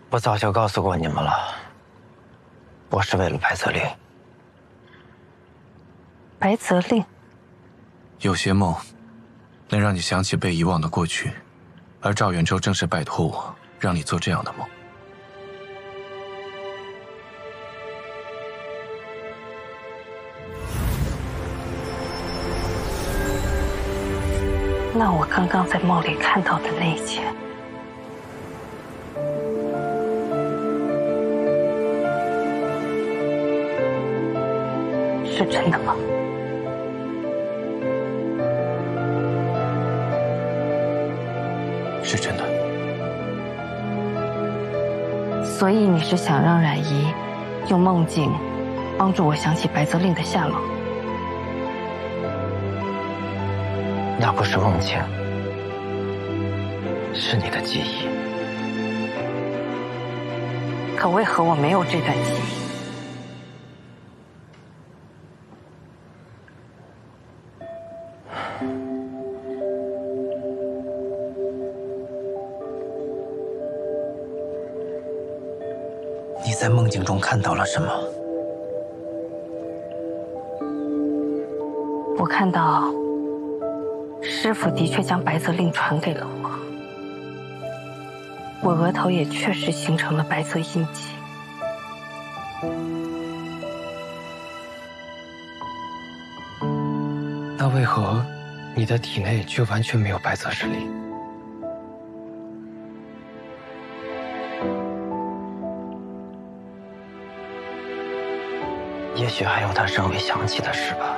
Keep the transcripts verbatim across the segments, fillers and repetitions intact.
我早就告诉过你们了，我是为了白泽令。 白泽令， 有些梦能让你想起被遗忘的过去，而赵远洲正是拜托我，让你做这样的梦。 那我刚刚在梦里看到的那一切，是真的吗？ 是真的。 所以你是想让冉姨用梦境帮助我想起白泽令的下落？ 那不是梦境，是你的记忆。 可为何我没有这段记忆？ 你在梦境中看到了什么？ 我看到师父的确将白泽令传给了我，我额头也确实形成了白色印记。 那为何你的体内却完全没有白泽之力？也许还有他尚未想起的事吧。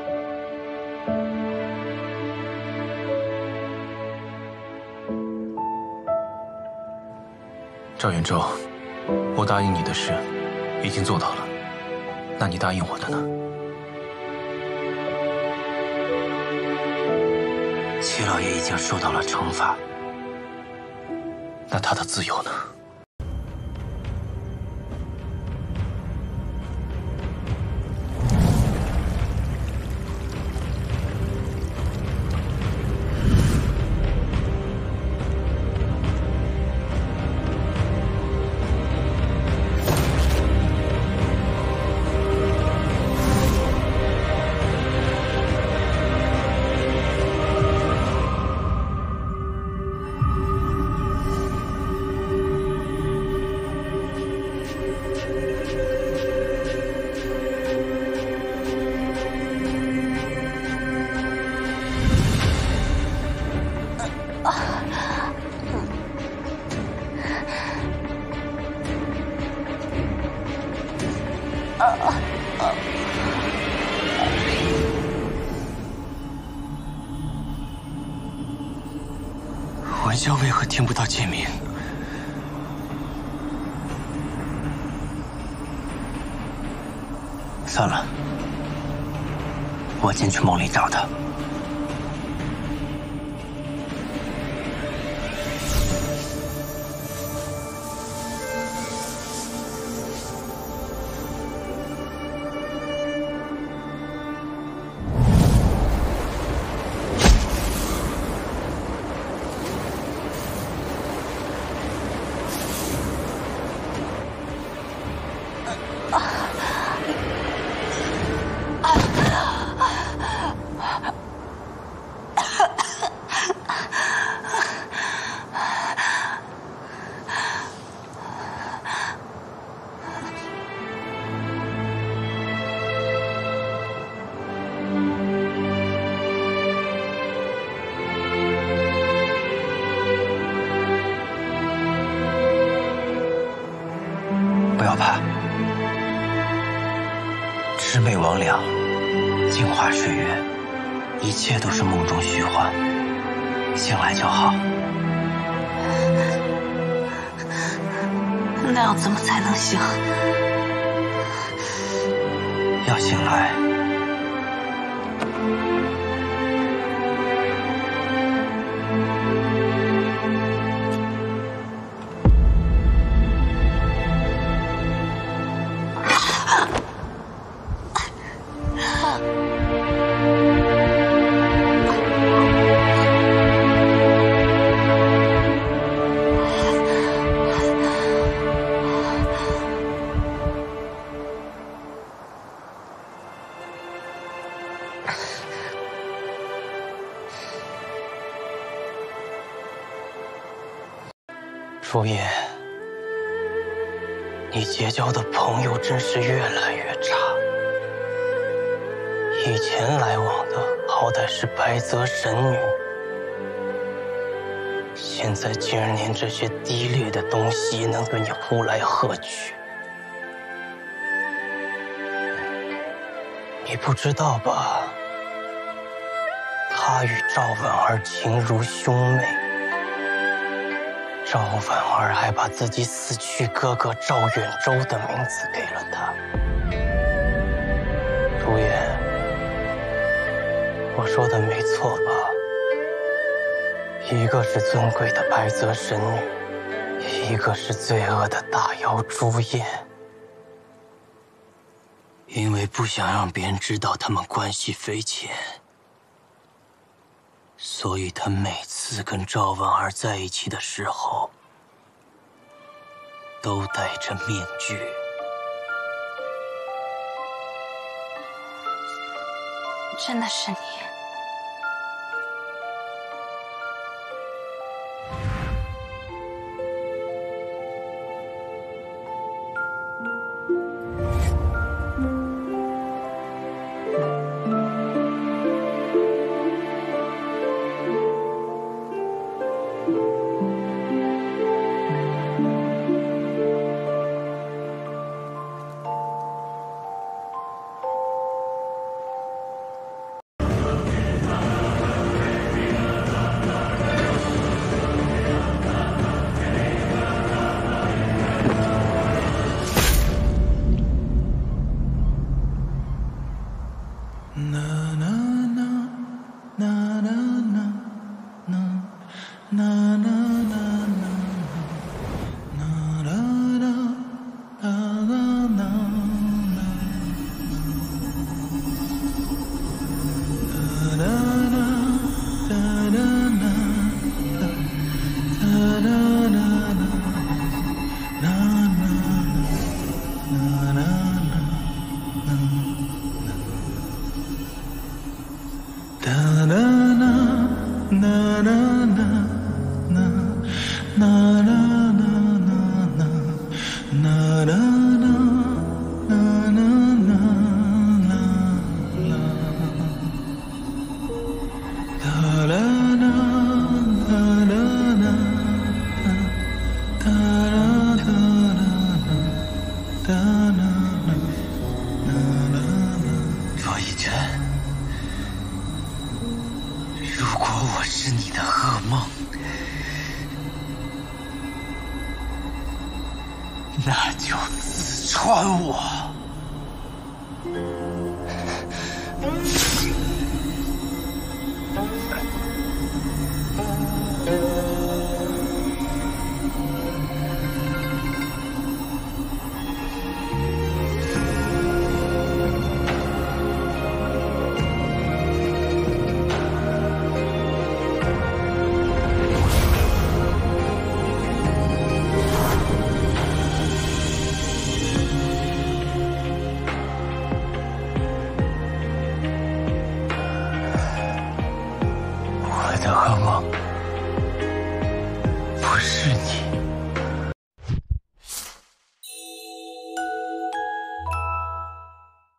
赵远洲，我答应你的事已经做到了，那你答应我的呢？ 七老爷已经受到了惩罚， 那他的自由呢？ 文萧为何听不到剑鸣？算了，我进去梦里找他。不要怕，魑魅魍魉，镜花水月，一切都是梦中虚幻，醒来就好。 那样怎么才能醒？ 要醒来， 朱颜，你结交的朋友真是越来越差。以前来往的好歹是白泽神女，现在竟然连这些低劣的东西也能对你呼来喝去。你不知道吧？他与赵婉儿情如兄妹。赵婉儿还把自己死去哥哥赵远洲的名字给了他。朱颜，我说的没错吧？一个是尊贵的白泽神女，一个是罪恶的大妖朱颜。因为不想让别人知道他们关系匪浅，所以他每次跟赵婉儿在一起的时候，都戴着面具。 真的是你。 左一真，如果我是你的噩梦，那就刺穿我。我的噩梦不是你。